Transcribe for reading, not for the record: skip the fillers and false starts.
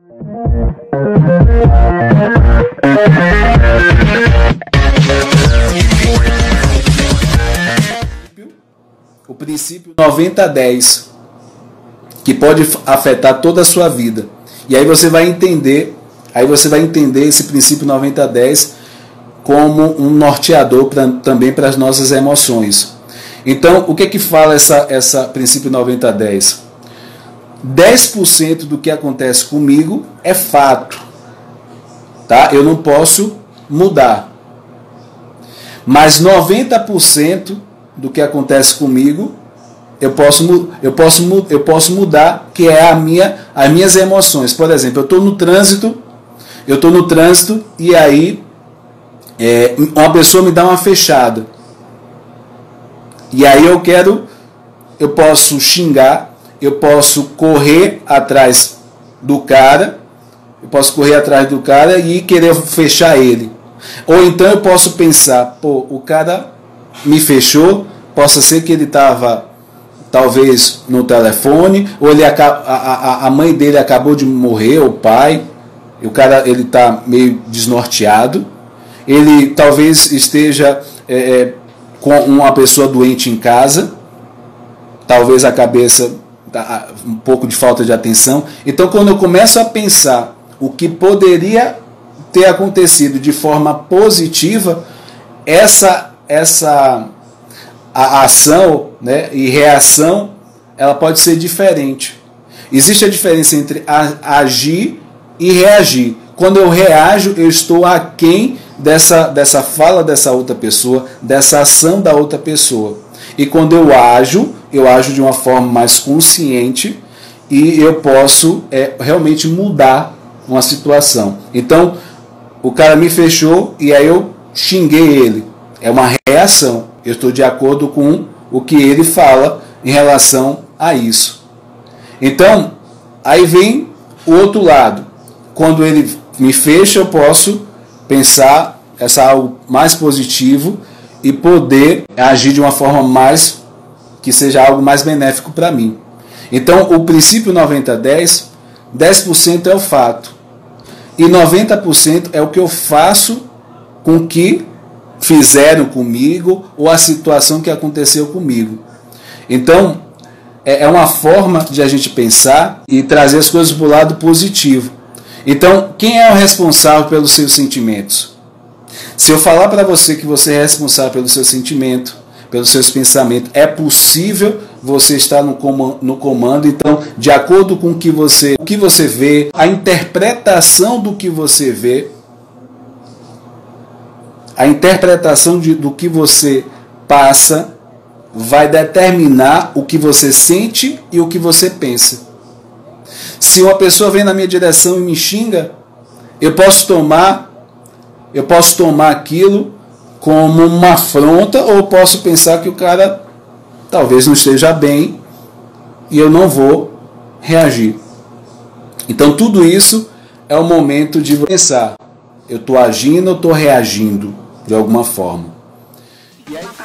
O princípio 90-10, que pode afetar toda a sua vida. E aí você vai entender esse princípio 90-10 como um norteador também para as nossas emoções. Então, o que fala essa princípio 90-10? 10% do que acontece comigo é fato, tá? Eu não posso mudar. Mas 90% do que acontece comigo eu posso mudar, que é as minhas emoções. Por exemplo, eu estou no trânsito e aí uma pessoa me dá uma fechada. E aí eu posso xingar, eu posso correr atrás do cara, e querer fechar ele. Ou então eu posso pensar, pô, o cara me fechou, possa ser que ele estava talvez no telefone, ou a mãe dele acabou de morrer, o pai, e o cara ele está meio desnorteado, ele talvez esteja com uma pessoa doente em casa, talvez a cabeça, um pouco de falta de atenção. Então, quando eu começo a pensar o que poderia ter acontecido de forma positiva, a ação, né, e reação, ela pode ser diferente. Existe a diferença entre agir e reagir. Quando eu reajo, eu estou aquém dessa fala dessa outra pessoa, dessa ação da outra pessoa. E quando eu ajo de uma forma mais consciente e eu posso realmente mudar uma situação. Então, o cara me fechou e aí eu xinguei ele. É uma reação. Eu estou de acordo com o que ele fala em relação a isso. Então, aí vem o outro lado. Quando ele me fecha, eu posso pensar algo mais positivo e poder agir de uma forma que seja algo mais benéfico para mim. Então, o princípio 90-10, 10% é o fato. E 90% é o que eu faço com o que fizeram comigo ou a situação que aconteceu comigo. Então, é uma forma de a gente pensar e trazer as coisas para o lado positivo. Então, quem é o responsável pelos seus sentimentos? Se eu falar para você que você é responsável pelo seu sentimento, pelos seus pensamentos, é possível você estar no comando. Então, de acordo com o que você vê, a interpretação do que você vê, a interpretação do que você passa vai determinar o que você sente e o que você pensa. Se uma pessoa vem na minha direção e me xinga, eu posso tomar aquilo como uma afronta, ou posso pensar que o cara talvez não esteja bem e eu não vou reagir. Então tudo isso é o momento de pensar, eu estou agindo ou estou reagindo de alguma forma. E aí,